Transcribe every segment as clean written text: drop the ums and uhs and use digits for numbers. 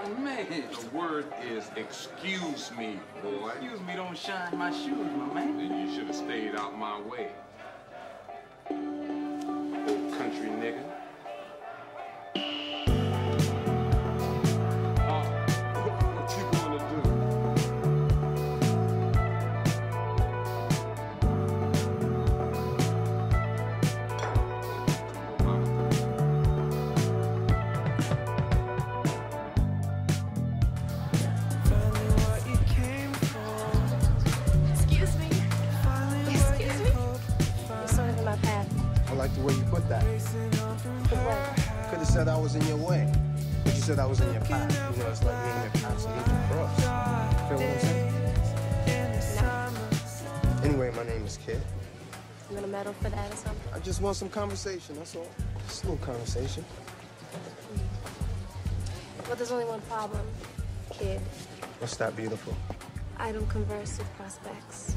Oh, man. The word is excuse me, boy. Excuse me, don't shine my shoes, my man. Then you should have stayed out my way. Old country nigga. What you gonna do? I like the way you put that. Could have said I was in your way, but you said I was in your path. You know, it's like me and your paths need to cross. Feel what I'm saying? Anyway, my name is Kid. You want a medal for that or something? I just want some conversation, that's all. Just a little conversation. Well, there's only one problem, Kid. What's that beautiful? I don't converse with prospects.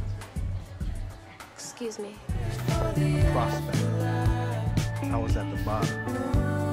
Excuse me. Prospect. I was at the bottom.